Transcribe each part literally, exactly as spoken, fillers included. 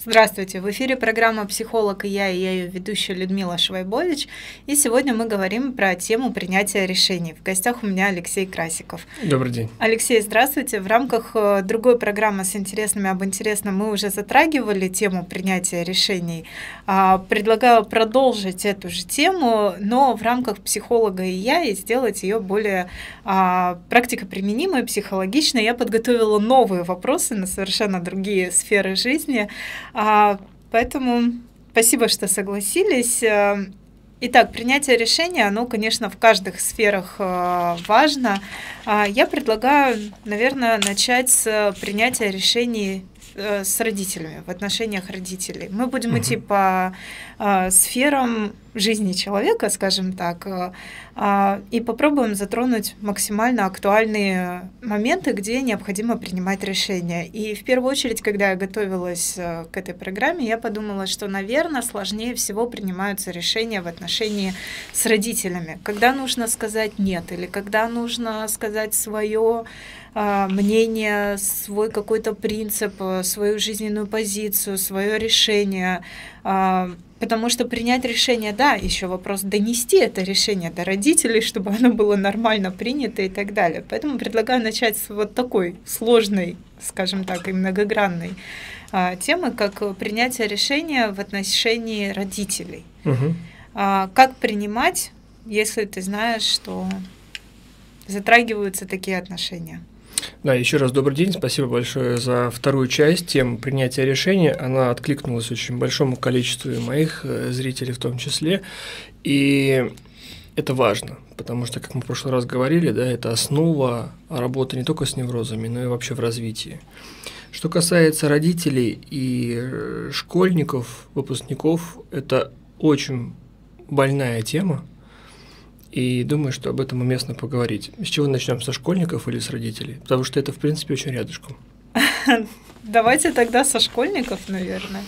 Здравствуйте! В эфире программа «Психолог и я», и я ее ведущая Людмила Швайбович. И сегодня мы говорим про тему принятия решений. В гостях у меня Алексей Красиков. Добрый день. Алексей, здравствуйте! В рамках другой программы «С интересными об интересном» мы уже затрагивали тему принятия решений. Предлагаю продолжить эту же тему, но в рамках «Психолога и я» и сделать ее более практикоприменимой, психологичной. Я подготовила новые вопросы на совершенно другие сферы жизни. Поэтому спасибо, что согласились. Итак, принятие решения, оно, конечно, в каждых сферах важно. Я предлагаю, наверное, начать с принятия решений с родителями, в отношениях родителей. Мы будем uh-huh. идти по а, сферам жизни человека, скажем так, а, и попробуем затронуть максимально актуальные моменты, где необходимо принимать решения. И в первую очередь, когда я готовилась к этой программе, я подумала, что, наверное, сложнее всего принимаются решения в отношении с родителями. Когда нужно сказать «нет» или когда нужно сказать свое мнение, свой какой-то принцип, свою жизненную позицию, свое решение. Потому что принять решение, да, еще вопрос донести это решение до родителей, чтобы оно было нормально принято и так далее. Поэтому предлагаю начать с вот такой сложной, скажем так, и многогранной темы, как принятие решения в отношении родителей. Угу. Как принимать, если ты знаешь, что затрагиваются такие отношения? Да, еще раз добрый день, спасибо большое за вторую часть темы принятия решения. Она откликнулась очень большому количеству моих зрителей в том числе, и это важно, потому что, как мы в прошлый раз говорили, да, это основа работы не только с неврозами, но и вообще в развитии. Что касается родителей и школьников, выпускников, это очень больная тема. И думаю, что об этом уместно поговорить. С чего начнем, со школьников или с родителей? Потому что это, в принципе, очень рядышком. Давайте тогда со школьников, наверное.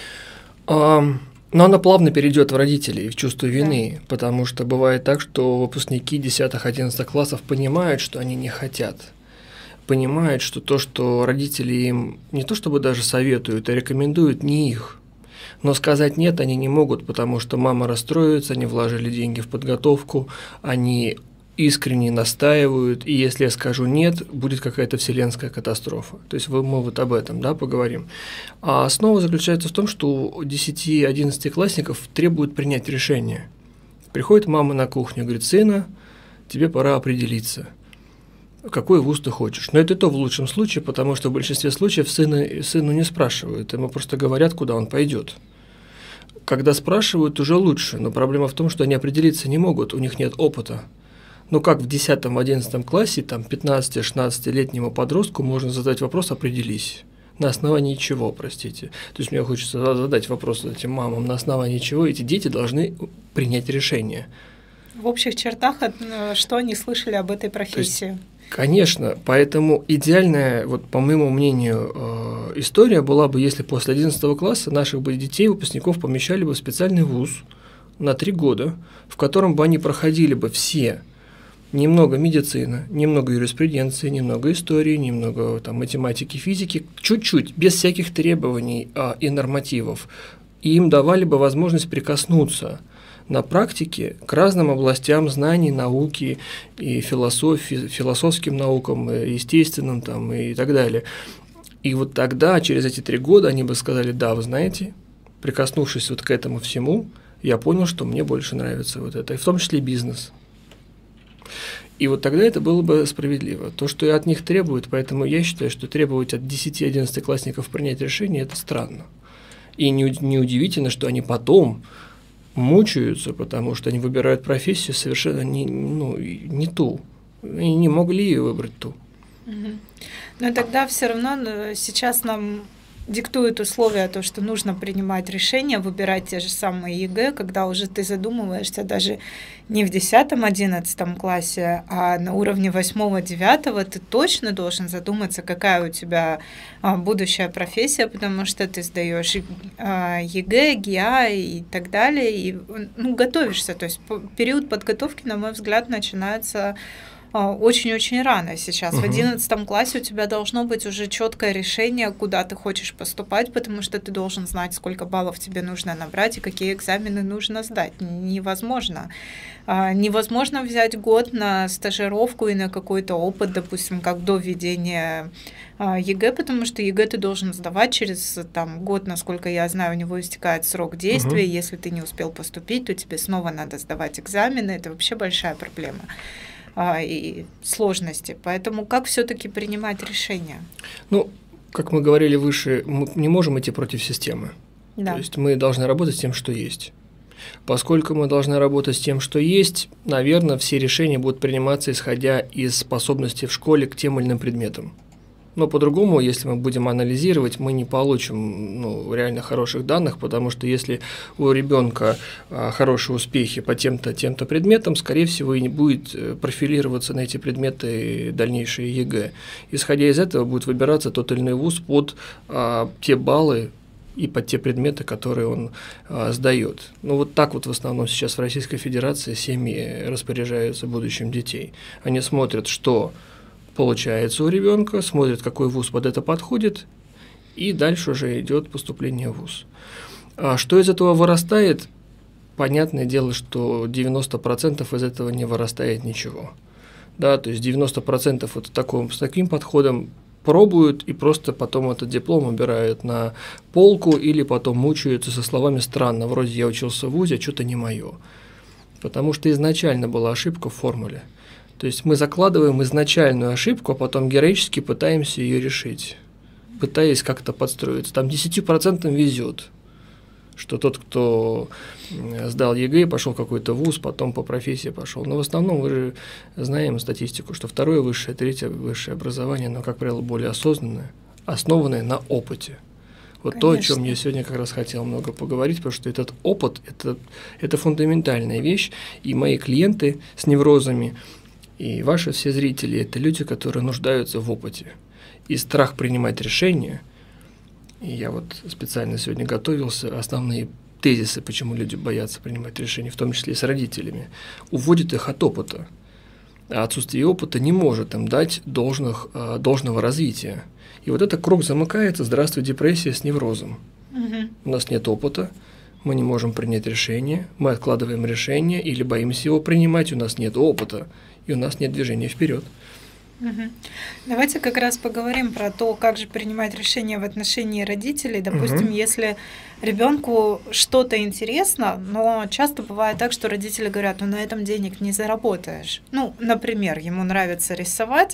А, но она плавно перейдет в родителей, в чувство вины, да. Потому что бывает так, что выпускники десятых-одиннадцатых классов понимают, что они не хотят. Понимают, что то, что родители им не то чтобы даже советуют, а рекомендуют, не их. Но сказать «нет» они не могут, потому что мама расстроится, они вложили деньги в подготовку, они искренне настаивают, и если я скажу «нет», будет какая-то вселенская катастрофа. То есть мы вот об этом, да, поговорим. А основа заключается в том, что у десяти-одиннадцатиклассников требуют принять решение. Приходит мама на кухню и говорит: «Сына, тебе пора определиться, какой вуз ты хочешь». Но это то в лучшем случае, потому что в большинстве случаев сына, сыну не спрашивают, ему просто говорят, куда он пойдет. Когда спрашивают, уже лучше, но проблема в том, что они определиться не могут, у них нет опыта. Ну как в десятом-одиннадцатом классе, там, пятнадцати-шестнадцатилетнему подростку можно задать вопрос «определись». На основании чего, простите? То есть мне хочется задать вопрос этим мамам, на основании чего эти дети должны принять решение. В общих чертах, что они слышали об этой профессии? Конечно, поэтому идеальная, вот по моему мнению, э, история была бы, если после одиннадцатого класса наших бы детей, выпускников помещали бы в специальный вуз на три года, в котором бы они проходили бы все немного медицины, немного юриспруденции, немного истории, немного там, математики, физики, чуть-чуть, без всяких требований а, и нормативов. И им давали бы возможность прикоснуться на практике к разным областям знаний, науки и философии, философским наукам, естественным там, и так далее. И вот тогда, через эти три года, они бы сказали: да, вы знаете, прикоснувшись вот к этому всему, я понял, что мне больше нравится вот это, и в том числе бизнес. И вот тогда это было бы справедливо. То, что и от них требуют, поэтому я считаю, что требовать от десяти-одиннадцатиклассников принять решение – это странно. И неудивительно, что они потом мучаются, потому что они выбирают профессию совершенно не, ну, не ту. Они не могли ее выбрать ту. Но тогда все равно сейчас нам диктует условия, то, что нужно принимать решения, выбирать те же самые ЕГЭ, когда уже ты задумываешься даже не в десятом-одиннадцатом классе, а на уровне восьмого-девятого ты точно должен задуматься, какая у тебя а, будущая профессия, потому что ты сдаешь а, ЕГЭ, ГИА и так далее, и ну, готовишься. То есть период подготовки, на мой взгляд, начинается очень-очень рано сейчас. Угу. В одиннадцатом классе у тебя должно быть уже четкое решение, куда ты хочешь поступать, потому что ты должен знать, сколько баллов тебе нужно набрать и какие экзамены нужно сдать. Невозможно. Невозможно взять год на стажировку и на какой-то опыт, допустим, как до введения ЕГЭ, потому что ЕГЭ ты должен сдавать через там, год, насколько я знаю, у него истекает срок действия. Угу. Если ты не успел поступить, то тебе снова надо сдавать экзамены. Это вообще большая проблема и сложности. Поэтому как все-таки принимать решения? Ну, как мы говорили выше, мы не можем идти против системы. Да. То есть мы должны работать с тем, что есть. Поскольку мы должны работать с тем, что есть, наверное, все решения будут приниматься, исходя из способностей в школе к тем или иным предметам. Но по-другому, если мы будем анализировать, мы не получим ну, реально хороших данных, потому что если у ребенка а, хорошие успехи по тем-то, тем-то предметам, скорее всего, и не будет профилироваться на эти предметы дальнейшие ЕГЭ. Исходя из этого, будет выбираться тот или иной вуз под а, те баллы и под те предметы, которые он а, сдает. Ну вот так вот в основном сейчас в Российской Федерации семьи распоряжаются будущим детей. Они смотрят, что получается у ребенка, смотрят, какой вуз под это подходит, и дальше уже идет поступление в вуз. А что из этого вырастает? Понятное дело, что девяносто процентов из этого не вырастает ничего. Да, то есть девяносто процентов вот таком, с таким подходом пробуют и просто потом этот диплом убирают на полку или потом мучаются со словами «странно, вроде я учился в вузе, а что-то не мое». Потому что изначально была ошибка в формуле. То есть мы закладываем изначальную ошибку, а потом героически пытаемся ее решить, пытаясь как-то подстроиться. Там десять процентов везет, что тот, кто сдал ЕГЭ, пошел в какой-то вуз, потом по профессии пошел. Но в основном мы же знаем статистику, что второе высшее, третье высшее образование, оно, как правило, более осознанное, основанное на опыте. Вот Конечно. То, о чем я сегодня как раз хотел много поговорить, потому что этот опыт это, – это фундаментальная вещь, и мои клиенты с неврозами, и ваши все зрители – это люди, которые нуждаются в опыте. И страх принимать решения, и я вот специально сегодня готовился, основные тезисы, почему люди боятся принимать решения, в том числе и с родителями, уводит их от опыта. А отсутствие опыта не может им дать должных, должного развития. И вот этот круг замыкается, здравствуй, депрессия с неврозом. Угу. У нас нет опыта, мы не можем принять решение, мы откладываем решение или боимся его принимать, у нас нет опыта. И у нас нет движения вперед. Угу. Давайте как раз поговорим про то, как же принимать решения в отношении родителей. Допустим, угу. если ребенку что-то интересно, но часто бывает так, что родители говорят, ну на этом денег не заработаешь. Ну, например, ему нравится рисовать,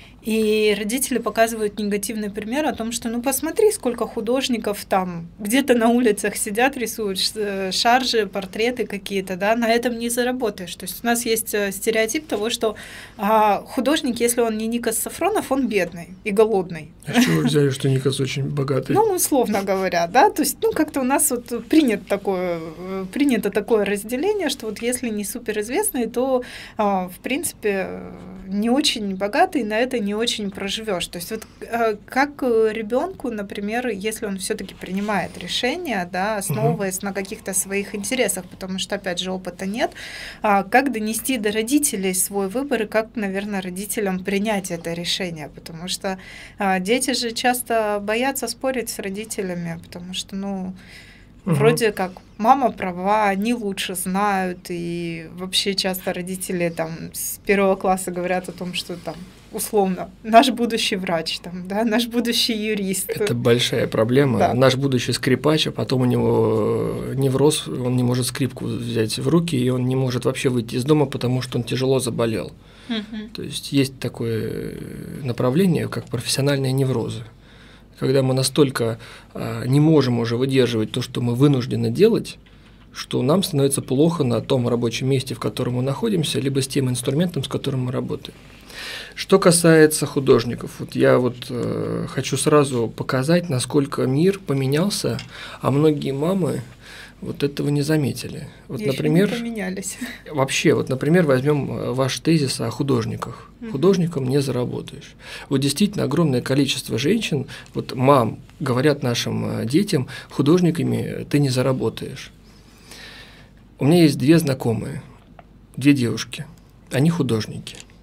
и родители показывают негативный пример о том, что ну посмотри, сколько художников там где-то на улицах сидят, рисуют шаржи, портреты какие-то, да, на этом не заработаешь. То есть у нас есть стереотип того, что а, художник, если он не Никос Сафронов, он бедный и голодный. А с чего вы взяли, что Никос очень богатый? Ну, условно говоря, да, то есть, ну, как-то у нас вот принято такое, принято такое разделение, что вот если не суперизвестный, то, а, в принципе, не очень богатый, на это не очень проживешь. То есть вот как ребенку, например, если он все-таки принимает решение, да, основываясь угу. на каких-то своих интересах, потому что, опять же, опыта нет, как донести до родителей свой выбор и как, наверное, родителям принять это решение, потому что дети же часто боятся спорить с родителями, потому что, ну, Угу. вроде как мама права, они лучше знают, и вообще часто родители там с первого класса говорят о том, что там условно наш будущий врач, там, да, наш будущий юрист. Это большая проблема. Да. Наш будущий скрипач, а потом у него невроз, он не может скрипку взять в руки, и он не может вообще выйти из дома, потому что он тяжело заболел. Угу. То есть есть такое направление, как профессиональные неврозы. Когда мы настолько а, не можем уже выдерживать то, что мы вынуждены делать, что нам становится плохо на том рабочем месте, в котором мы находимся, либо с тем инструментом, с которым мы работаем. Что касается художников, вот я вот э, хочу сразу показать, насколько мир поменялся, а многие мамы вот этого не заметили. Вот, Еще например, не поменялись. Вообще, вот, например, возьмем ваш тезис о художниках. Mm-hmm. Художником не заработаешь. Вот действительно огромное количество женщин, вот мам, говорят нашим детям, художниками ты не заработаешь. У меня есть две знакомые, две девушки, они художники.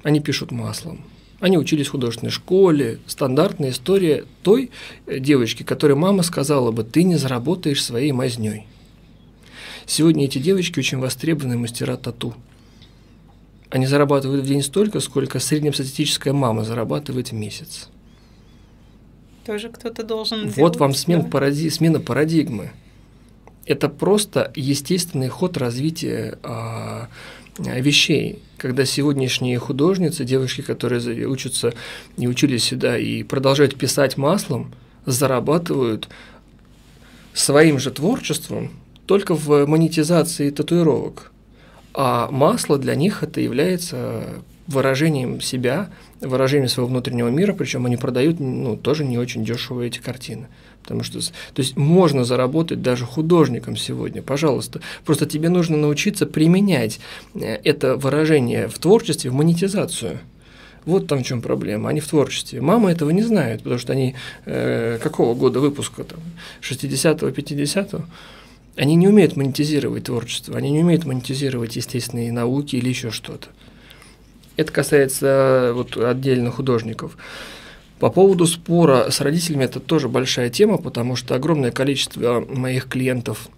они пишут маслом. Они учились в художественной школе. Стандартная история той девочки, которой мама сказала бы: ты не заработаешь своей мазнёй. Сегодня эти девочки очень востребованные мастера тату. Они зарабатывают в день столько, сколько среднестатистическая мама зарабатывает в месяц. Тоже кто-то должен делать. Вот вам смена, да? паради... смена парадигмы. Это просто естественный ход развития а, вещей. Когда сегодняшние художницы, девушки, которые учатся и учились сюда и продолжают писать маслом, зарабатывают своим же творчеством только в монетизации татуировок. А масло для них это является выражением себя, выражением своего внутреннего мира, причем они продают, ну, тоже не очень дешево эти картины. Потому что, то есть можно заработать даже художником сегодня, пожалуйста. Просто тебе нужно научиться применять это выражение в творчестве, в монетизацию. Вот там в чем проблема, а не в творчестве. Мама этого не знает, потому что они э, какого года выпуска, там, шестидесятого, пятидесятого, они не умеют монетизировать творчество, они не умеют монетизировать естественные науки или еще что-то. Это касается вот отдельно художников. По поводу спора с родителями, это тоже большая тема, потому что огромное количество моих клиентов,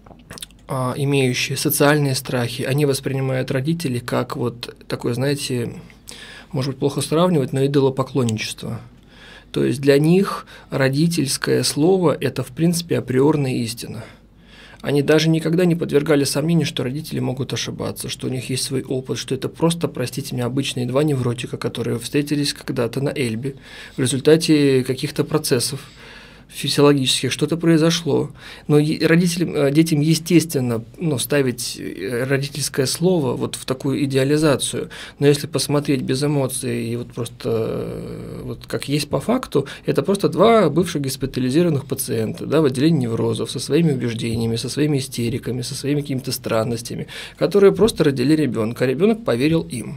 а, имеющие социальные страхи, они воспринимают родителей как вот такое, знаете, может быть, плохо сравнивать, но идолопоклонничество. То есть для них родительское слово – это, в принципе, априорная истина. Они даже никогда не подвергали сомнению, что родители могут ошибаться, что у них есть свой опыт, что это просто, простите меня, обычные два невротика, которые встретились когда-то на Эльбе в результате каких-то процессов физиологических, что-то произошло. Но родителям, детям, естественно, ну, ставить родительское слово вот в такую идеализацию. Но если посмотреть без эмоций и вот просто вот как есть по факту, это просто два бывших госпитализированных пациента, да, в отделении неврозов со своими убеждениями, со своими истериками, со своими какими-то странностями, которые просто родили ребенка, а ребенок поверил им.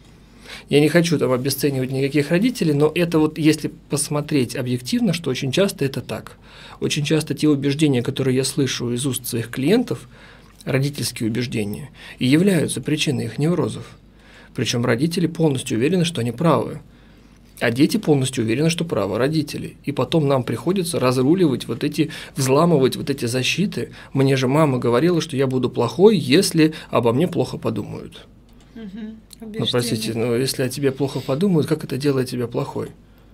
Я не хочу там обесценивать никаких родителей, но это вот если посмотреть объективно, что очень часто это так. Очень часто те убеждения, которые я слышу из уст своих клиентов, родительские убеждения, и являются причиной их неврозов. Причем родители полностью уверены, что они правы, а дети полностью уверены, что правы родители. И потом нам приходится разруливать вот эти, взламывать вот эти защиты. Мне же мама говорила, что я буду плохой, если обо мне плохо подумают. Угу. Ну, простите, но если о тебе плохо подумают, как это делает тебя плохой?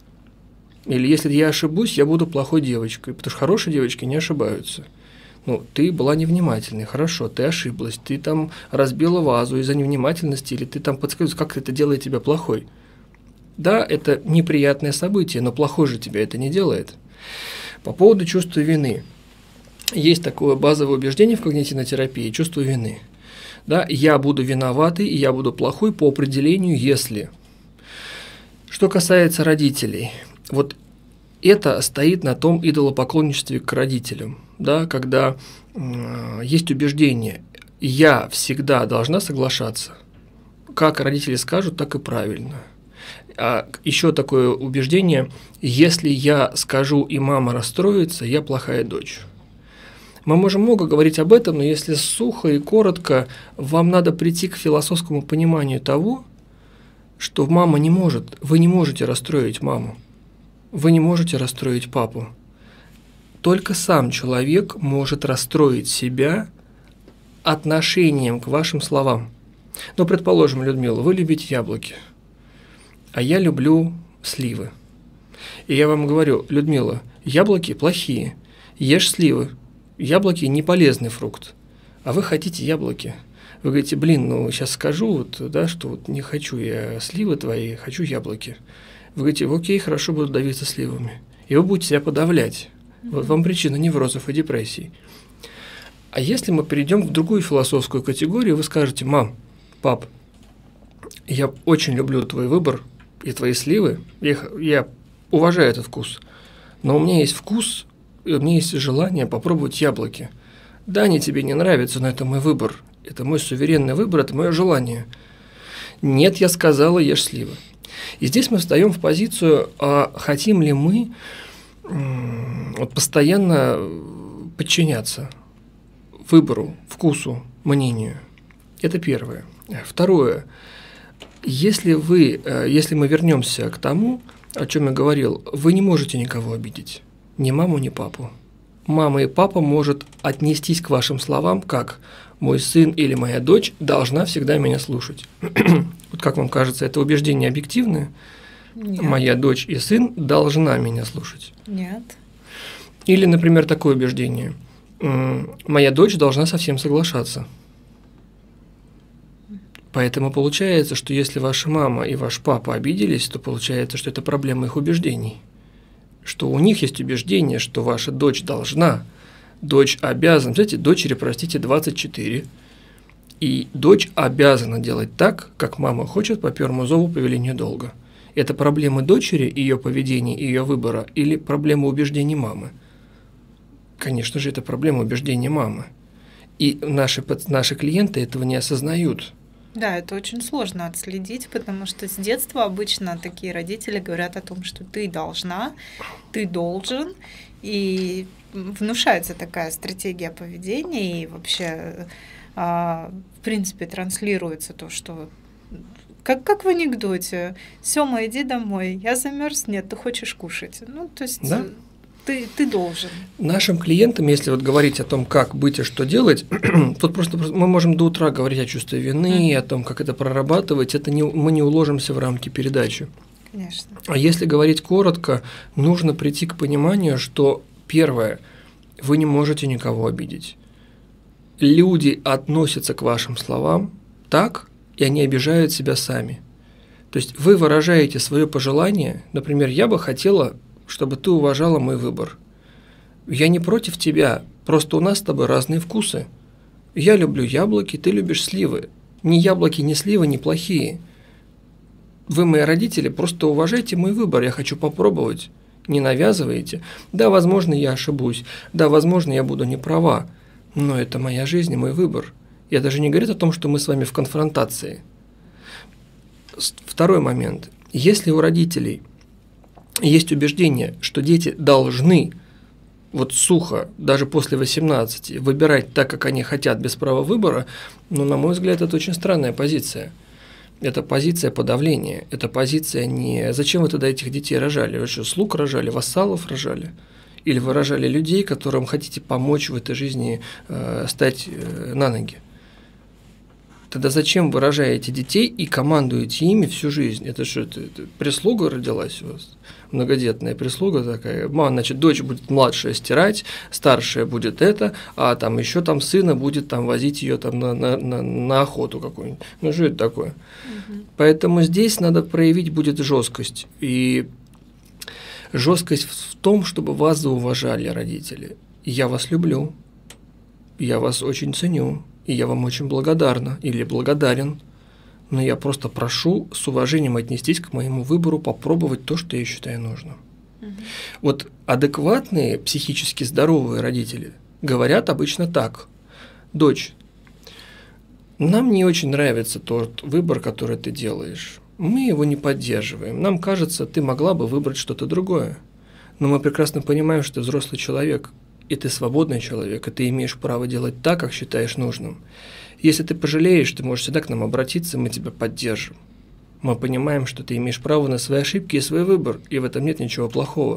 Или если я ошибусь, я буду плохой девочкой, потому что хорошие девочки не ошибаются. Ну, ты была невнимательной, хорошо, ты ошиблась, ты там разбила вазу из-за невнимательности, или ты там подсказываешь, как это делает тебя плохой. Да, это неприятное событие, но плохой же тебя это не делает. По поводу чувства вины. Есть такое базовое убеждение в когнитивной терапии – чувство вины. Да, я буду виноватый, и я буду плохой по определению, если. Что касается родителей, вот это стоит на том идолопоклонничестве к родителям, да, когда э, есть убеждение, я всегда должна соглашаться. Как родители скажут, так и правильно. А еще такое убеждение, если я скажу, и мама расстроится, я плохая дочь. Мы можем много говорить об этом, но если сухо и коротко, вам надо прийти к философскому пониманию того, что мама не может, вы не можете расстроить маму, вы не можете расстроить папу. Только сам человек может расстроить себя отношением к вашим словам. Ну, предположим, Людмила, вы любите яблоки, а я люблю сливы. И я вам говорю, Людмила, яблоки плохие, ешь сливы. Яблоки – не полезный фрукт, а вы хотите яблоки. Вы говорите, блин, ну сейчас скажу, вот, да, что вот не хочу я сливы твои, хочу яблоки. Вы говорите, окей, хорошо, буду давиться сливами. И вы будете себя подавлять. Mm-hmm. Вот вам причина неврозов и депрессий. А если мы перейдем в другую философскую категорию, вы скажете, мам, пап, я очень люблю твой выбор и твои сливы, я, я уважаю этот вкус, но у меня есть вкус, у меня есть желание попробовать яблоки. Да, они тебе не нравятся, но это мой выбор. Это мой суверенный выбор, это мое желание. Нет, я сказала, ешь сливы. И здесь мы встаем в позицию, а хотим ли мы м- вот, постоянно подчиняться выбору, вкусу, мнению. Это первое. Второе. Если вы, если мы вернемся к тому, о чем я говорил, вы не можете никого обидеть, ни маму, ни папу. Мама и папа может отнестись к вашим словам, как «мой сын или моя дочь должна всегда меня слушать». Вот как вам кажется, это убеждение объективное? Нет. Моя дочь и сын должна меня слушать. Нет. Или, например, такое убеждение. Моя дочь должна со всем соглашаться. Поэтому получается, что если ваша мама и ваш папа обиделись, то получается, что это проблема их убеждений. Что у них есть убеждение, что ваша дочь должна, дочь обязана. Знаете, дочери, простите, двадцать четыре. И дочь обязана делать так, как мама хочет по первому зову по велению долга. Это проблема дочери, ее поведения, ее выбора, или проблема убеждений мамы? Конечно же, это проблема убеждений мамы. И наши, наши клиенты этого не осознают. Да, это очень сложно отследить, потому что с детства обычно такие родители говорят о том, что ты должна, ты должен, и внушается такая стратегия поведения, и вообще, в принципе, транслируется то, что как, как в анекдоте: «Сёма, иди домой, я замерз, нет, ты хочешь кушать». Ну, то есть... Да? Ты, ты должен. Нашим клиентам, если вот говорить о том, как быть и что делать, тут просто мы можем до утра говорить о чувстве вины, mm. о том, как это прорабатывать, это не, мы не уложимся в рамки передачи. Конечно. А если говорить коротко, нужно прийти к пониманию, что первое, вы не можете никого обидеть. Люди относятся к вашим словам так, и они обижают себя сами. То есть вы выражаете свое пожелание, например, я бы хотела, чтобы ты уважала мой выбор. Я не против тебя, просто у нас с тобой разные вкусы. Я люблю яблоки, ты любишь сливы. Ни яблоки, ни сливы не плохие. Вы, мои родители, просто уважайте мой выбор, я хочу попробовать. Не навязывайте. Да, возможно, я ошибусь. Да, возможно, я буду не права. Но это моя жизнь и мой выбор. Я даже не говорю о том, что мы с вами в конфронтации. Второй момент. Если у родителей есть убеждение, что дети должны вот сухо, даже после восемнадцати, выбирать так, как они хотят, без права выбора, ну, на мой взгляд, это очень странная позиция. Это позиция подавления, это позиция не «зачем вы тогда этих детей рожали? Вы что, слуг рожали, вассалов рожали? Или вы рожали людей, которым хотите помочь в этой жизни э, стать э, на ноги? Тогда зачем вы рожаете детей и командуете ими всю жизнь? Это что, это, это прислуга родилась у вас? Многодетная прислуга такая. Мама, значит, дочь будет младшая стирать, старшая будет это, а там еще там сына будет там возить ее там на, на, на, на охоту какую-нибудь. Ну что это такое? Угу. Поэтому здесь надо проявить будет жесткость. И жесткость в том, чтобы вас зауважали родители. Я вас люблю, я вас очень ценю. И я вам очень благодарна или благодарен, но я просто прошу с уважением отнестись к моему выбору, попробовать то, что я считаю нужным. Угу. Вот адекватные, психически здоровые родители говорят обычно так: дочь, нам не очень нравится тот выбор, который ты делаешь, мы его не поддерживаем, нам кажется, ты могла бы выбрать что-то другое, но мы прекрасно понимаем, что ты взрослый человек, и ты свободный человек, и ты имеешь право делать так, как считаешь нужным. Если ты пожалеешь, ты можешь всегда к нам обратиться, мы тебя поддержим. Мы понимаем, что ты имеешь право на свои ошибки и свой выбор, и в этом нет ничего плохого.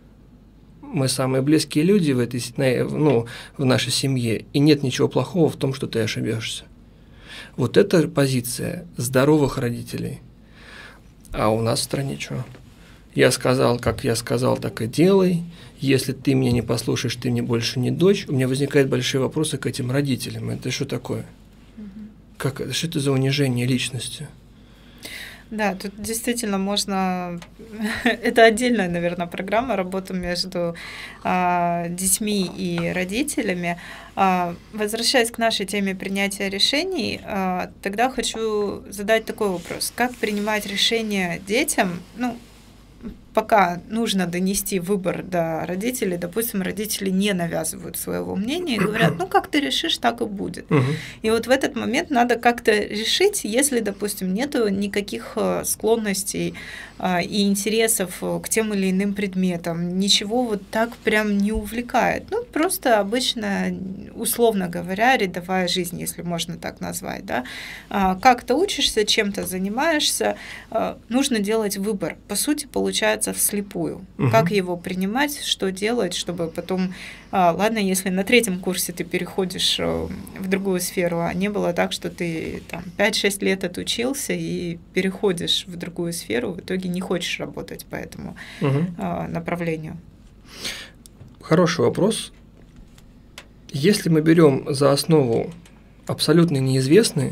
Мы самые близкие люди в, этой, ну, в нашей семье, и нет ничего плохого в том, что ты ошибешься. Вот это позиция здоровых родителей. А у нас в стране что? Я сказал, как я сказал, так и делай. Если ты меня не послушаешь, ты мне больше не дочь. У меня возникают большие вопросы к этим родителям. Это что такое? Угу. Как, что это за унижение личности? Да, тут действительно можно... Это отдельная, наверное, программа, работа между а, детьми и родителями. А, возвращаясь к нашей теме принятия решений, а, тогда хочу задать такой вопрос. Как принимать решения детям, ну, пока нужно донести выбор до родителей, допустим, родители не навязывают своего мнения и говорят, ну, как ты решишь, так и будет. Угу. И вот в этот момент надо как-то решить, если, допустим, нету никаких склонностей и интересов к тем или иным предметам, ничего вот так прям не увлекает. Ну, просто обычно, условно говоря, рядовая жизнь, если можно так назвать, да. Как ты учишься, чем ты занимаешься, нужно делать выбор. По сути, получается вслепую. Угу. Как его принимать, что делать, чтобы потом... Ладно, если на третьем курсе ты переходишь в другую сферу, а не было так, что ты там пять-шесть лет отучился и переходишь в другую сферу, в итоге не хочешь работать по этому угу. направлению. Хороший вопрос. Если мы берем за основу абсолютно неизвестные,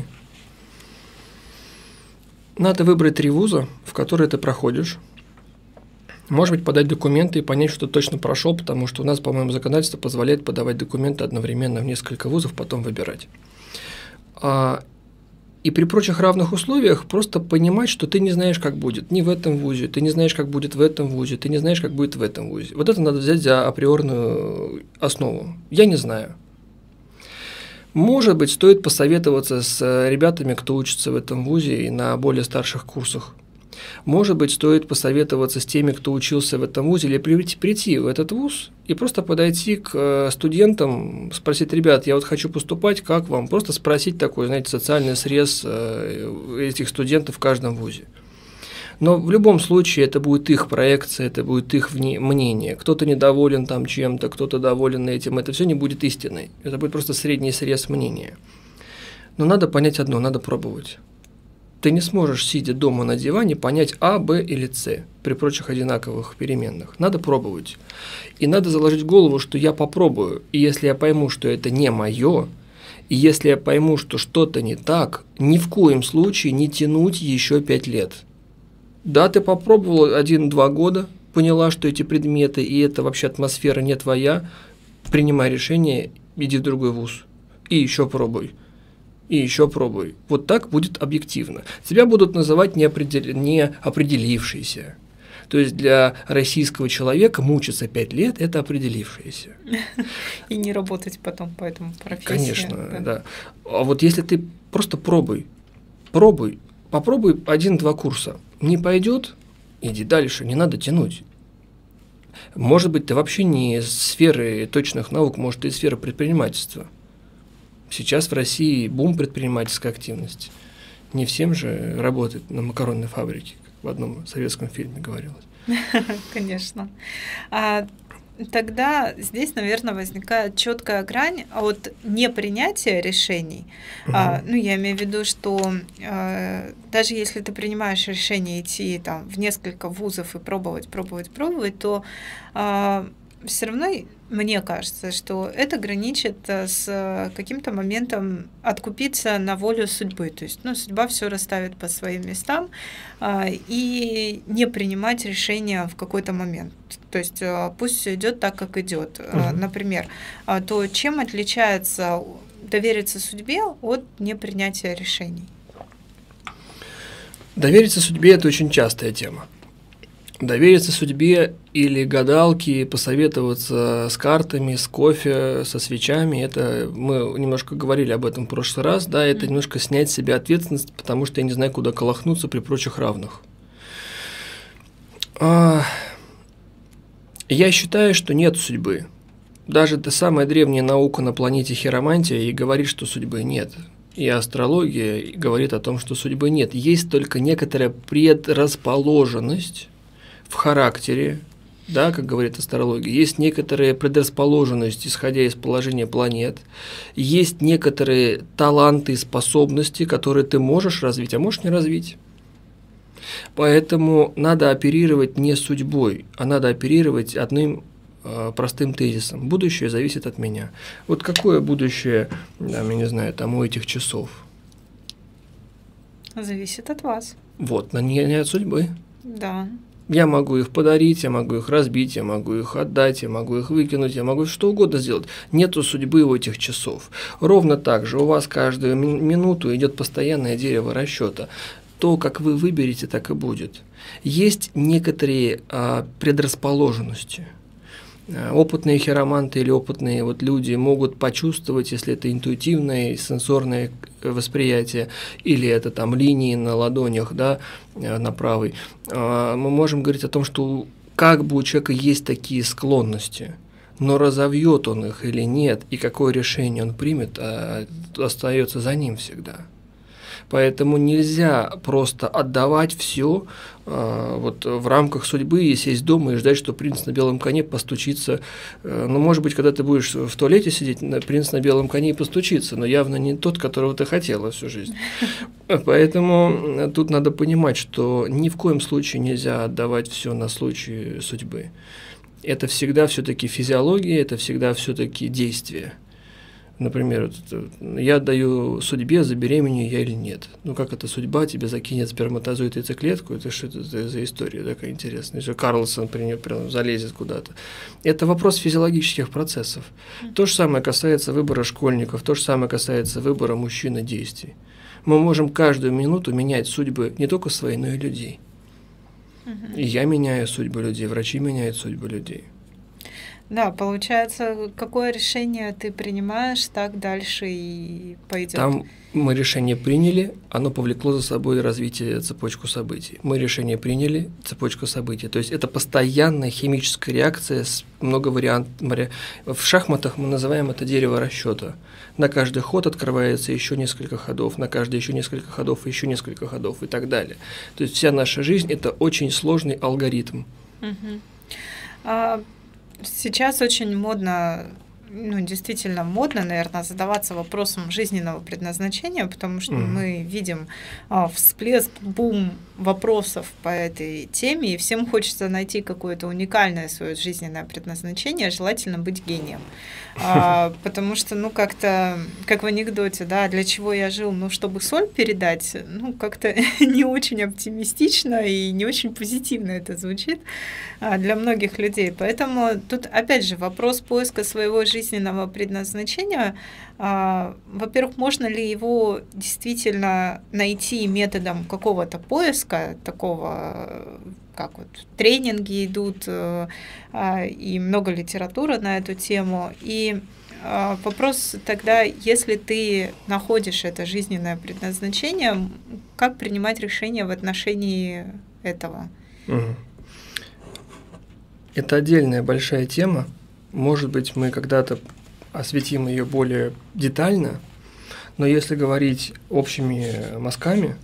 надо выбрать три вуза, в которые ты проходишь. Может быть, подать документы и понять, что точно прошел, потому что у нас, по-моему, законодательство позволяет подавать документы одновременно в несколько вузов, потом выбирать. И при прочих равных условиях просто понимать, что ты не знаешь, как будет ни в этом вузе, ты не знаешь, как будет в этом вузе, ты не знаешь, как будет в этом вузе. Вот это надо взять за априорную основу. Я не знаю. Может быть, стоит посоветоваться с ребятами, кто учится в этом вузе и на более старших курсах. Может быть, стоит посоветоваться с теми, кто учился в этом вузе, или прийти, прийти в этот вуз и просто подойти к студентам, спросить, ребят, я вот хочу поступать, как вам? Просто спросить такой, знаете, социальный срез этих студентов в каждом вузе. Но в любом случае это будет их проекция, это будет их мнение. Кто-то недоволен там чем-то, кто-то доволен этим. Это все не будет истиной. Это будет просто средний срез мнения. Но надо понять одно, надо пробовать. Ты не сможешь, сидя дома на диване, понять А, Б или С при прочих одинаковых переменных. Надо пробовать. И надо заложить в голову, что я попробую. И если я пойму, что это не мое, и если я пойму, что что-то не так, ни в коем случае не тянуть еще пять лет. Да, ты попробовала один-два года, поняла, что эти предметы и эта вообще атмосфера не твоя, принимай решение, иди в другой вуз. И еще пробуй. И еще пробуй. Вот так будет объективно. Тебя будут называть неопредел... неопределившийся. То есть для российского человека мучиться пять лет – это определившийся. И не работать потом по этому профессии. Конечно, да. да. А вот если ты просто пробуй, пробуй, попробуй один-два курса. Не пойдет – иди дальше, не надо тянуть. Может быть, ты вообще не из сферы точных наук, может, ты из сферы предпринимательства. Сейчас в России бум предпринимательской активности. Не всем же работать на макаронной фабрике, как в одном советском фильме говорилось. Конечно. А, тогда здесь, наверное, возникает четкая грань от непринятия решений. Угу. А, ну, я имею в виду, что а, даже если ты принимаешь решение идти там, в несколько вузов и пробовать, пробовать, пробовать, то а, все равно мне кажется, что это граничит с каким-то моментом откупиться на волю судьбы. То есть, ну, судьба все расставит по своим местам а, и не принимать решения в какой-то момент. То есть а, пусть все идет так, как идет. Угу. А, например, а, то чем отличается довериться судьбе от непринятия решений? Довериться судьбе – это очень частая тема. Довериться судьбе или гадалке, посоветоваться с картами, с кофе, со свечами, это мы немножко говорили об этом в прошлый раз, да, это немножко снять с себя ответственность, потому что я не знаю, куда колохнуться при прочих равных. Я считаю, что нет судьбы. Даже та самая древняя наука на планете хиромантия и говорит, что судьбы нет. И астрология говорит о том, что судьбы нет. Есть только некоторая предрасположенность в характере, да, как говорит астрология, есть некоторая предрасположенность, исходя из положения планет, есть некоторые таланты и способности, которые ты можешь развить, а можешь не развить. Поэтому надо оперировать не судьбой, а надо оперировать одним э, простым тезисом. Будущее зависит от меня. Вот какое будущее, там, я не знаю, там у этих часов? Зависит от вас. Вот, но не, не от судьбы. Да. Я могу их подарить, я могу их разбить, я могу их отдать, я могу их выкинуть, я могу что угодно сделать. Нету судьбы у этих часов. Ровно так же у вас каждую минуту идет постоянное дерево расчета. то, как вы выберете, так и будет. Есть некоторые а, предрасположенности. Опытные хироманты или опытные вот люди могут почувствовать, если это интуитивное, сенсорное восприятие, или это там линии на ладонях, да, на правой. Мы можем говорить о том, что как бы у человека есть такие склонности, но разовьет он их или нет, и какое решение он примет, остается за ним всегда. Поэтому нельзя просто отдавать все э, вот, в рамках судьбы и сесть дома и ждать, что принц на белом коне постучится. Э, ну, может быть, когда ты будешь в туалете сидеть, принц на белом коне и постучится, но явно не тот, которого ты хотела всю жизнь. Поэтому тут надо понимать, что ни в коем случае нельзя отдавать все на случай судьбы. Это всегда все-таки физиология, это всегда все-таки действие. Например, я отдаю судьбе, забеременею я или нет. Ну, как это судьба тебе закинет сперматозоид и яйцеклетку? Это что это за, за история такая интересная? Что Карлсон, например, прям залезет куда-то. Это вопрос физиологических процессов. То же самое касается выбора школьников, то же самое касается выбора мужчин и действий. Мы можем каждую минуту менять судьбы не только свои, но и людей. И я меняю судьбы людей, врачи меняют судьбы людей. Да, получается, какое решение ты принимаешь, так дальше и пойдет. Там мы решение приняли, оно повлекло за собой развитие цепочку событий. Мы решение приняли, цепочку событий. То есть это постоянная химическая реакция с много вариантов. В шахматах мы называем это дерево расчета. На каждый ход открывается еще несколько ходов, на каждый еще несколько ходов, еще несколько ходов и так далее. То есть вся наша жизнь – это очень сложный алгоритм. Угу. А... Сейчас очень модно, ну, действительно модно, наверное, задаваться вопросом жизненного предназначения, потому что mm-hmm. мы видим а, всплеск, бум вопросов по этой теме, и всем хочется найти какое-то уникальное свое жизненное предназначение, желательно быть гением. А, потому что, ну, как-то, как в анекдоте, да, для чего я жил, ну, чтобы соль передать, ну, как-то не очень оптимистично и не очень позитивно это звучит а, для многих людей. Поэтому тут, опять же, вопрос поиска своего жизненного предназначения. А, во-первых, можно ли его действительно найти методом какого-то поиска, такого, как вот тренинги идут, а, и много литературы на эту тему. И а, вопрос тогда, если ты находишь это жизненное предназначение, как принимать решения в отношении этого? Угу. Это отдельная большая тема. Может быть, мы когда-то осветим ее более детально, но если говорить общими мазками,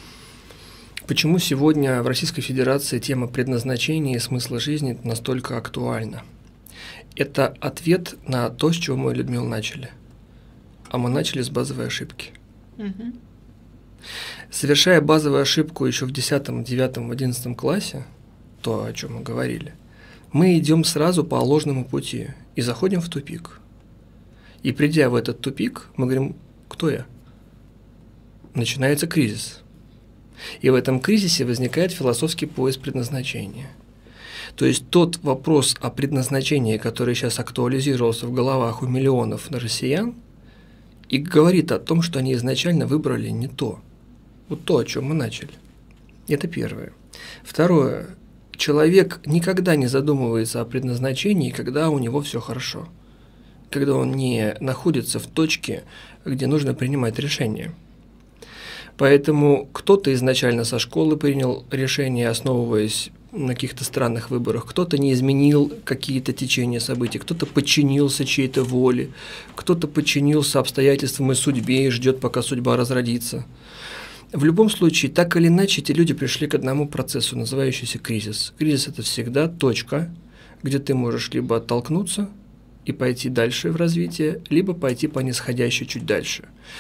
почему сегодня в Российской Федерации тема предназначения и смысла жизни настолько актуальна? Это ответ на то, с чего мы, Людмила, начали. А мы начали с базовой ошибки. Угу. Совершая базовую ошибку еще в десятом, девятом, одиннадцатом классе, то, о чем мы говорили, мы идем сразу по ложному пути и заходим в тупик. И придя в этот тупик, мы говорим, кто я? Начинается кризис. И в этом кризисе возникает философский поиск предназначения. То есть тот вопрос о предназначении, который сейчас актуализировался в головах у миллионов россиян, и говорит о том, что они изначально выбрали не то. Вот то, о чем мы начали. Это первое. Второе. Человек никогда не задумывается о предназначении, когда у него все хорошо. Когда он не находится в точке, где нужно принимать решения. Поэтому кто-то изначально со школы принял решение, основываясь на каких-то странных выборах, кто-то не изменил какие-то течения событий, кто-то подчинился чьей-то воле, кто-то подчинился обстоятельствам и судьбе и ждет, пока судьба разродится. В любом случае, так или иначе, эти люди пришли к одному процессу, называющийся кризис. Кризис – это всегда точка, где ты можешь либо оттолкнуться и пойти дальше в развитие, либо пойти по нисходящей чуть дальше.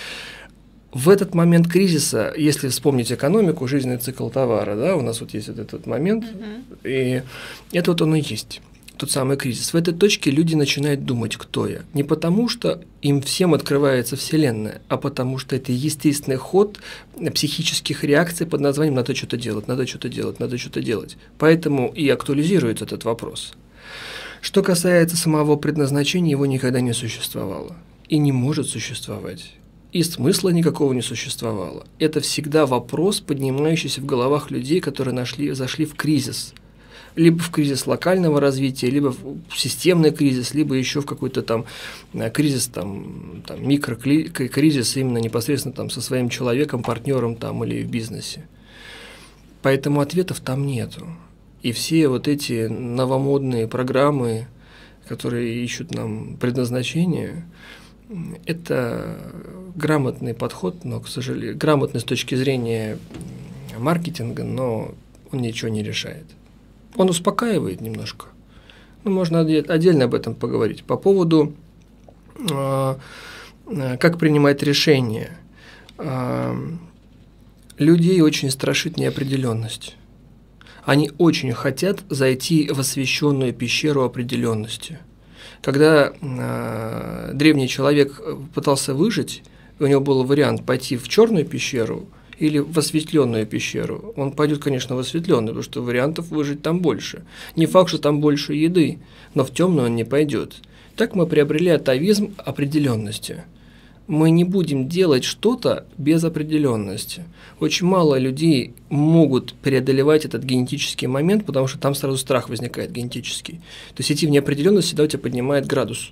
В этот момент кризиса, если вспомнить экономику, жизненный цикл товара, да, у нас вот есть вот этот момент, mm-hmm. и это вот он и есть, тот самый кризис. В этой точке люди начинают думать, кто я. Не потому, что им всем открывается Вселенная, а потому, что это естественный ход психических реакций под названием «надо что-то делать, надо что-то делать, надо что-то делать». Поэтому и актуализируется этот вопрос. Что касается самого предназначения, его никогда не существовало и не может существовать. и смысла никакого не существовало. Это всегда вопрос, поднимающийся в головах людей, которые нашли, зашли в кризис. Либо в кризис локального развития, либо в системный кризис, либо еще в какой-то там кризис, там, там микрокризис именно непосредственно там со своим человеком, партнером там или в бизнесе. Поэтому ответов там нету. И все вот эти новомодные программы, которые ищут нам предназначение, это грамотный подход, но, к сожалению, грамотный с точки зрения маркетинга, но он ничего не решает. Он успокаивает немножко. Ну, можно отдельно об этом поговорить. По поводу, э, как принимать решения. Э, людей очень страшит неопределенность. Они очень хотят зайти в освещенную пещеру определенности. Когда э, древний человек пытался выжить, у него был вариант пойти в черную пещеру или в осветленную пещеру. Он пойдет, конечно, в осветленную, потому что вариантов выжить там больше. Не факт, что там больше еды, но в темную он не пойдет. Так мы приобрели атовизм определенности. Мы не будем делать что-то без определенности. Очень мало людей могут преодолевать этот генетический момент, потому что там сразу страх возникает генетический. То есть идти в неопределенность всегда у тебя поднимает градус.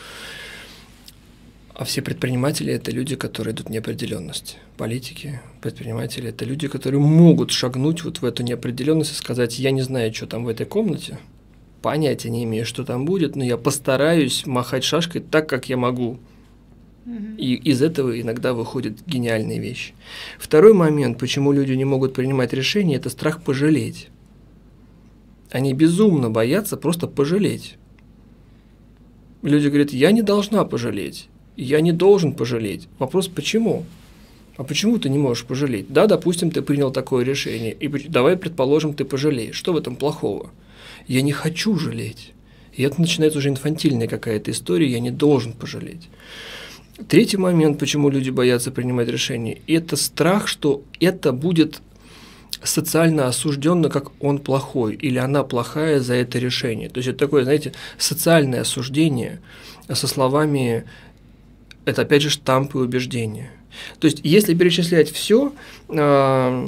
А все предприниматели – это люди, которые идут в неопределенность. Политики, предприниматели – это люди, которые могут шагнуть вот в эту неопределенность и сказать: я не знаю, что там в этой комнате, понятия не имею, что там будет, но я постараюсь махать шашкой так, как я могу. Mm-hmm. И из этого иногда выходят гениальные вещи. Второй момент, почему люди не могут принимать решения – это страх пожалеть. Они безумно боятся просто пожалеть. Люди говорят: я не должна пожалеть. Я не должен пожалеть. Вопрос, почему? А почему ты не можешь пожалеть? Да, допустим, ты принял такое решение, и давай предположим, ты пожалеешь. Что в этом плохого? Я не хочу жалеть. И это начинается уже инфантильная какая-то история, я не должен пожалеть. Третий момент, почему люди боятся принимать решения, это страх, что это будет социально осужденно, как он плохой, или она плохая за это решение. То есть это такое, знаете, социальное осуждение со словами: это опять же штампы убеждения. То есть, если перечислять все, э,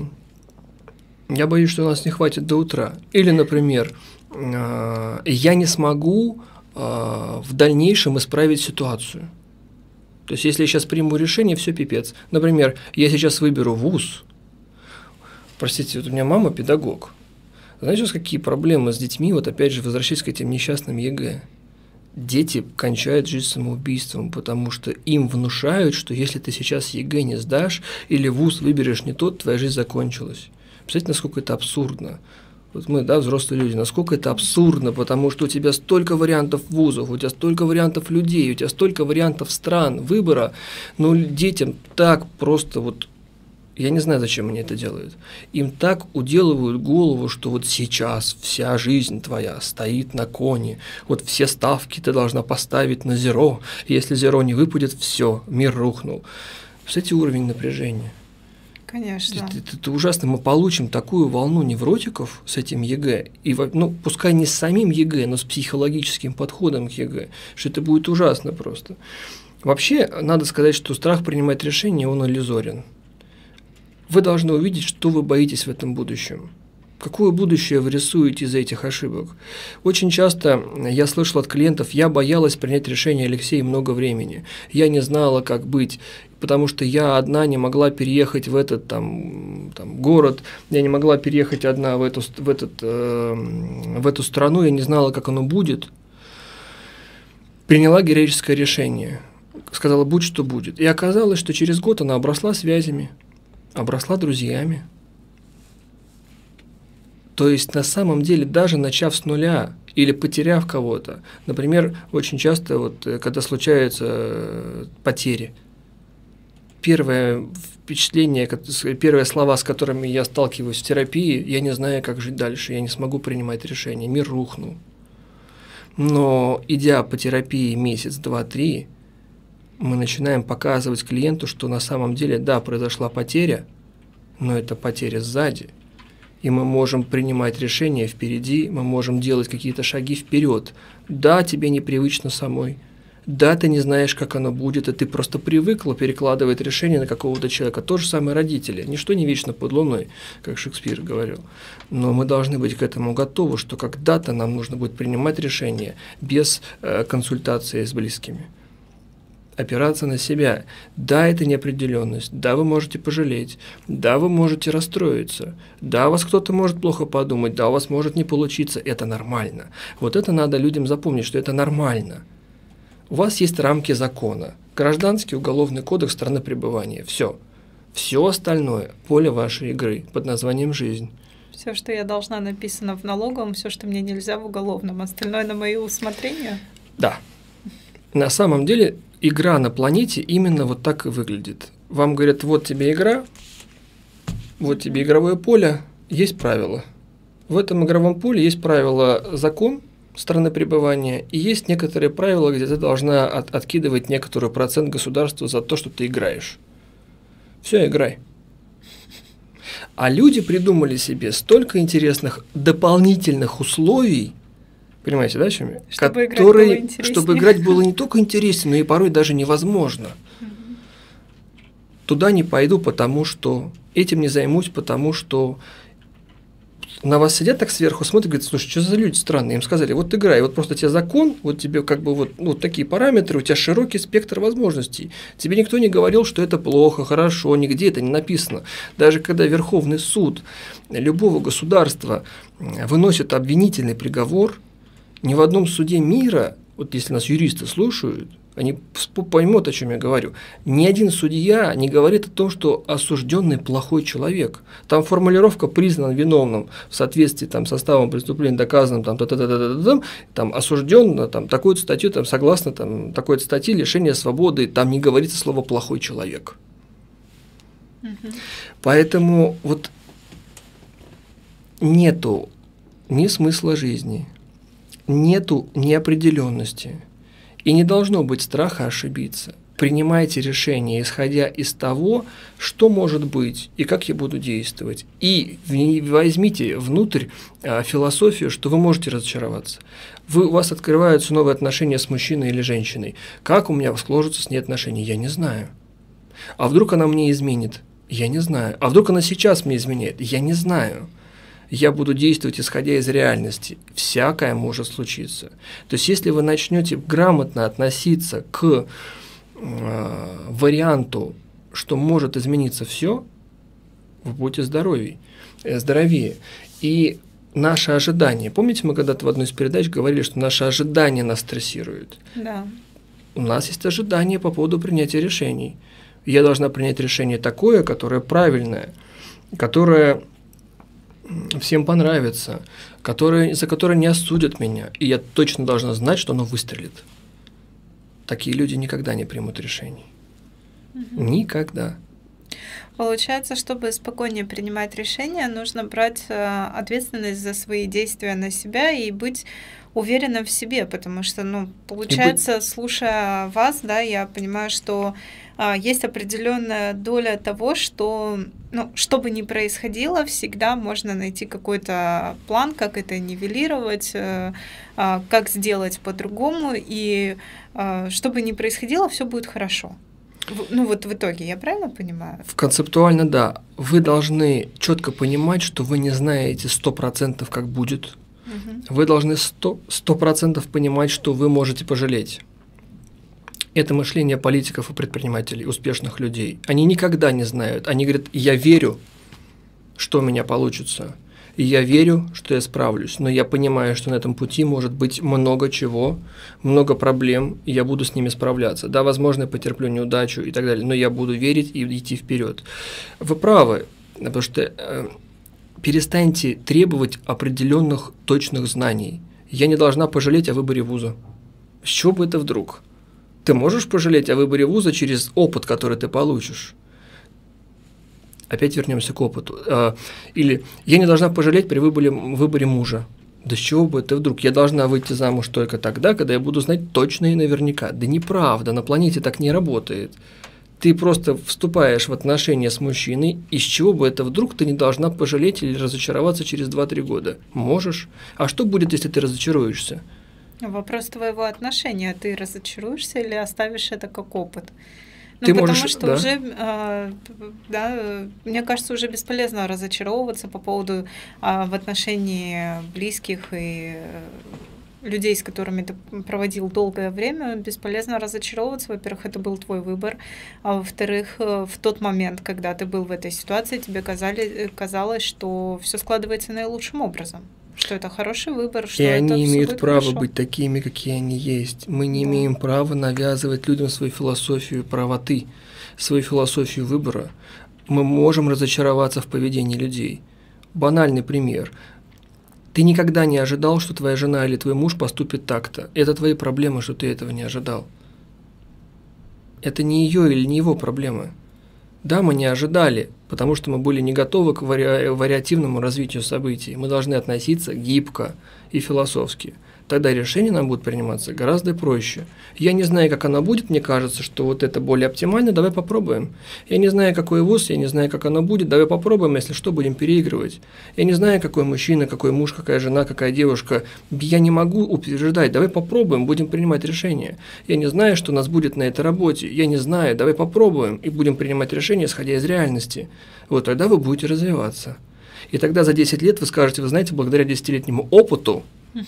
я боюсь, что у нас не хватит до утра. Или, например, э, я не смогу э, в дальнейшем исправить ситуацию. То есть, если я сейчас приму решение, все пипец. Например, я сейчас выберу вуз. Простите, вот у меня мама педагог. Знаете, какие проблемы с детьми, вот опять же, возвращаясь к этим несчастным ЕГЭ? Дети кончают жизнь самоубийством, потому что им внушают, что если ты сейчас ЕГЭ не сдашь или вуз выберешь не тот, твоя жизнь закончилась. Представляете, насколько это абсурдно? Вот мы, да, взрослые люди, насколько это абсурдно, потому что у тебя столько вариантов вузов, у тебя столько вариантов людей, у тебя столько вариантов стран, выбора, но детям так просто вот... Я не знаю, зачем они это делают. Им так уделывают голову, что вот сейчас вся жизнь твоя стоит на коне. Вот все ставки ты должна поставить на зеро. Если зеро не выпадет, все, мир рухнул. Представляете, уровень напряжения. Конечно. Это, это, это ужасно. Мы получим такую волну невротиков с этим ЕГЭ. И, ну, пускай не с самим ЕГЭ, но с психологическим подходом к ЕГЭ, что это будет ужасно просто. Вообще, надо сказать, что страх принимать решения, он иллюзорен. Вы должны увидеть, что вы боитесь в этом будущем. Какое будущее вы рисуете из этих ошибок? Очень часто я слышал от клиентов: я боялась принять решение, Алексей, много времени. Я не знала, как быть, потому что я одна не могла переехать в этот там, там, город, я не могла переехать одна в эту, в, этот, э, в эту страну, я не знала, как оно будет. Приняла героическое решение, сказала: будь что будет. И оказалось, что через год она обросла связями, обросла друзьями. То есть, на самом деле, даже начав с нуля или потеряв кого-то, например, очень часто, вот, когда случаются потери, первое впечатление, первые слова, с которыми я сталкиваюсь в терапии: я не знаю, как жить дальше, я не смогу принимать решения, мир рухнул. Но, идя по терапии месяц, два, три, мы начинаем показывать клиенту, что на самом деле, да, произошла потеря, но это потеря сзади. И мы можем принимать решения впереди, мы можем делать какие-то шаги вперед. Да, тебе непривычно самой. Да, ты не знаешь, как оно будет, и ты просто привыкла перекладывать решение на какого-то человека. То же самое родители. Ничто не вечно под луной, как Шекспир говорил. Но мы должны быть к этому готовы, что когда-то нам нужно будет принимать решения без э, консультации с близкими. Опираться на себя. Да, это неопределенность, да, вы можете пожалеть, да, вы можете расстроиться, да, о вас кто-то может плохо подумать, да, у вас может не получиться, это нормально. Вот это надо людям запомнить, что это нормально. У вас есть рамки закона, гражданский уголовный кодекс страны пребывания, все. Все остальное – поле вашей игры под названием «жизнь». Все, что я должна, написано в налоговом, все, что мне нельзя в уголовном, остальное на мое усмотрение? Да. На самом деле игра на планете именно вот так и выглядит. Вам говорят, вот тебе игра, вот тебе игровое поле, есть правила. В этом игровом поле есть правила закон страны пребывания, и есть некоторые правила, где ты должна от, откидывать некоторый процент государства за то, что ты играешь. Все, играй. А люди придумали себе столько интересных дополнительных условий, понимаете, да, о чем я? Чтобы которые, играть было интереснее. Чтобы играть было не только интереснее, но и порой даже невозможно. Угу. Туда не пойду, потому что этим не займусь, потому что на вас сидят так сверху, смотрят, говорят, слушай, что за люди странные? Им сказали, вот играй, вот просто тебе закон, вот тебе как бы вот, вот такие параметры, у тебя широкий спектр возможностей. Тебе никто не говорил, что это плохо, хорошо, нигде это не написано. Даже когда Верховный суд любого государства выносит обвинительный приговор, ни в одном суде мира, вот если нас юристы слушают, они поймут, о чем я говорю. Ни один судья не говорит о том, что осужденный плохой человек. Там формулировка «признан виновным» в соответствии там, с составом преступления, доказанным, там, там, там осужден, там, такую-то статью, там, согласно там, такой-то статье лишения свободы, там не говорится слово «плохой человек». Угу. Поэтому вот нету ни смысла жизни, нету неопределенности. И не должно быть страха ошибиться. Принимайте решение, исходя из того, что может быть и как я буду действовать. И возьмите внутрь а, философию, что вы можете разочароваться. Вы, у вас открываются новые отношения с мужчиной или женщиной. Как у меня сложатся с ней отношения? Я не знаю. А вдруг она мне изменит? Я не знаю. А вдруг она сейчас мне изменяет? Я не знаю. Я буду действовать, исходя из реальности. Всякое может случиться. То есть, если вы начнете грамотно относиться к э, варианту, что может измениться все, вы будете здоровей, э, здоровее. И наше ожидание. Помните, мы когда-то в одной из передач говорили, что наше ожидание нас стрессирует? Да. У нас есть ожидание по поводу принятия решений. Я должна принять решение такое, которое правильное, которое всем понравится, которые, за которое не осудят меня, и я точно должна знать, что оно выстрелит. Такие люди никогда не примут решений. Угу. Никогда. Получается, чтобы спокойнее принимать решения, нужно брать ответственность за свои действия на себя и быть уверенным в себе, потому что, ну, получается, быть... слушая вас, да, я понимаю, что а, есть определенная доля того, что, ну, что бы ни происходило, всегда можно найти какой-то план, как это нивелировать, а, а, как сделать по-другому, и а, что бы ни происходило, все будет хорошо. Ну вот в итоге, я правильно понимаю? Концептуально, да. Вы должны четко понимать, что вы не знаете сто процентов, как будет. Угу. Вы должны сто процентов понимать, что вы можете пожалеть. Это мышление политиков и предпринимателей, успешных людей. Они никогда не знают. Они говорят, я верю, что у меня получится. И я верю, что я справлюсь, но я понимаю, что на этом пути может быть много чего, много проблем, и я буду с ними справляться. Да, возможно, я потерплю неудачу и так далее, но я буду верить и идти вперед. Вы правы, потому что э, перестаньте требовать определенных точных знаний. Я не должна пожалеть о выборе вуза. С чего бы это вдруг? Ты можешь пожалеть о выборе вуза через опыт, который ты получишь? Опять вернемся к опыту. Или я не должна пожалеть при выборе, выборе мужа. Да с чего бы это вдруг? Я должна выйти замуж только тогда, когда я буду знать точно и наверняка. Да неправда, на планете так не работает. Ты просто вступаешь в отношения с мужчиной, и с чего бы это вдруг ты не должна пожалеть или разочароваться через два-три года? Можешь. А что будет, если ты разочаруешься? Вопрос твоего отношения. Ты разочаруешься или оставишь это как опыт? Ну, Ты потому можешь, что да. уже, э, да, мне кажется, уже бесполезно разочаровываться по поводу э, в отношении близких и э, людей, с которыми ты проводил долгое время. Бесполезно разочаровываться. Во-первых, это был твой выбор. А во-вторых, э, в тот момент, когда ты был в этой ситуации, тебе казали, казалось, что все складывается наилучшим образом. Что это хороший выбор, что И это они всё имеют будет право хорошо. быть такими, какие они есть. Мы не Да. имеем права навязывать людям свою философию правоты, свою философию выбора. Мы можем разочароваться в поведении людей. Банальный пример. Ты никогда не ожидал, что твоя жена или твой муж поступит так-то. Это твои проблемы, что ты этого не ожидал. Это не ее или не его проблемы. Да, мы не ожидали, потому что мы были не готовы к вари... вариативному развитию событий. Мы должны относиться гибко и философски. Тогда решение нам будет приниматься гораздо проще. Я не знаю, как оно будет, мне кажется, что вот это более оптимально, давай попробуем. Я не знаю, какой вуз, я не знаю, как оно будет, давай попробуем, если что, будем переигрывать. Я не знаю, какой мужчина, какой муж, какая жена, какая девушка. Я не могу утверждать, давай попробуем, будем принимать решения. Я не знаю, что у нас будет на этой работе, я не знаю, давай попробуем и будем принимать решения, исходя из реальности. Вот тогда вы будете развиваться. И тогда за десять лет вы скажете, вы знаете, благодаря десятилетнему опыту,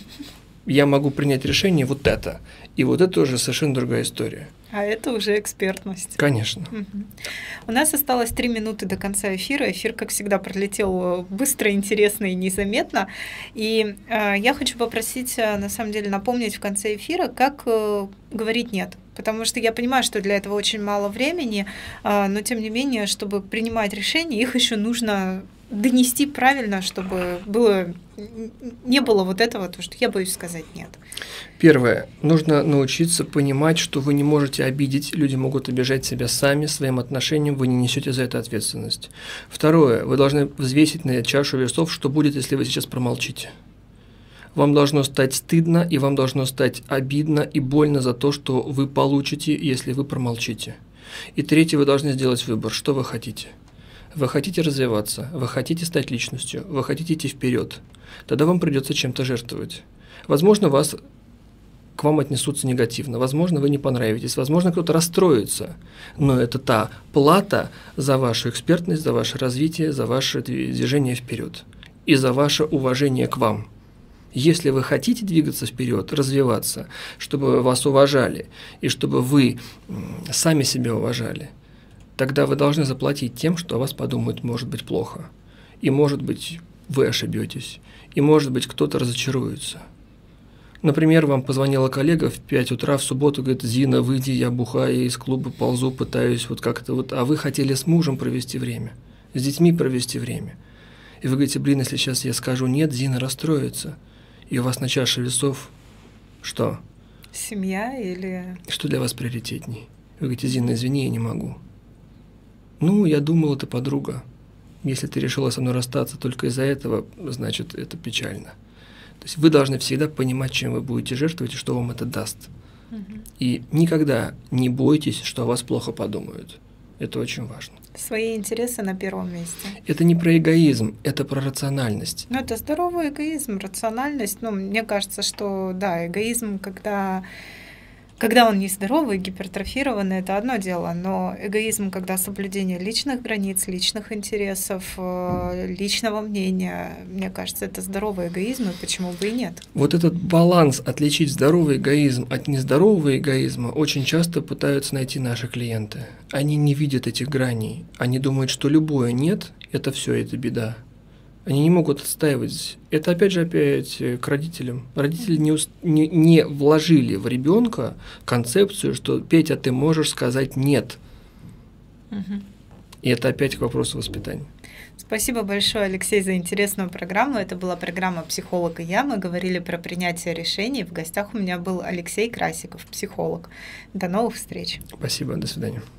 я могу принять решение вот это. И вот это уже совершенно другая история. А это уже экспертность. Конечно. Угу. У нас осталось три минуты до конца эфира. Эфир, как всегда, пролетел быстро, интересно и незаметно. И э, я хочу попросить, на самом деле, напомнить в конце эфира, как э, говорить «нет». Потому что я понимаю, что для этого очень мало времени, э, но тем не менее, чтобы принимать решения, их еще нужно донести правильно, чтобы было, не было вот этого, то, что я боюсь сказать «нет». Первое. Нужно научиться понимать, что вы не можете обидеть, люди могут обижать себя сами своим отношением, вы не несете за это ответственность. Второе. Вы должны взвесить на чашу весов, что будет, если вы сейчас промолчите. Вам должно стать стыдно, и вам должно стать обидно и больно за то, что вы получите, если вы промолчите. И третье. Вы должны сделать выбор, что вы хотите. Вы хотите развиваться, вы хотите стать личностью, вы хотите идти вперед. Тогда вам придется чем-то жертвовать. Возможно, вас, к вам отнесутся негативно, возможно, вы не понравитесь, возможно, кто-то расстроится. Но это та плата за вашу экспертность, за ваше развитие, за ваше движение вперед и за ваше уважение к вам. Если вы хотите двигаться вперед, развиваться, чтобы вас уважали и чтобы вы сами себя уважали, тогда вы должны заплатить тем, что о вас подумают, может быть, плохо. И, может быть, вы ошибетесь. И, может быть, кто-то разочаруется. Например, вам позвонила коллега в пять утра в субботу, говорит: «Зина, выйди, я бухаю, из клуба ползу, пытаюсь вот как-то вот». А вы хотели с мужем провести время, с детьми провести время. И вы говорите: «Блин, если сейчас я скажу нет, Зина расстроится». И у вас на чаше весов что? Семья или… Что для вас приоритетней? Вы говорите: «Зина, извини, я не могу». Ну, я думал, это подруга. Если ты решила со мной расстаться только из-за этого, значит, это печально. То есть вы должны всегда понимать, чем вы будете жертвовать и что вам это даст. Угу. И никогда не бойтесь, что о вас плохо подумают. Это очень важно. Свои интересы на первом месте. Это не про эгоизм, это про рациональность. Ну, это здоровый эгоизм, рациональность. Ну, мне кажется, что, да, эгоизм, когда… Когда он нездоровый, гипертрофированный, это одно дело, но эгоизм, когда соблюдение личных границ, личных интересов, личного мнения, мне кажется, это здоровый эгоизм, и почему бы и нет. Вот этот баланс, отличить здоровый эгоизм от нездорового эгоизма, очень часто пытаются найти наши клиенты. Они не видят этих граней, они думают, что любое «нет» – это все, это беда. Они не могут отстаивать. Это опять же опять к родителям. Родители не, не, не вложили в ребенка концепцию, что «Петя, ты можешь сказать нет». Угу. И это опять к вопросу воспитания. Спасибо большое, Алексей, за интересную программу. Это была программа «Психолог и я». Мы говорили про принятие решений. В гостях у меня был Алексей Красиков, психолог. До новых встреч. Спасибо, до свидания.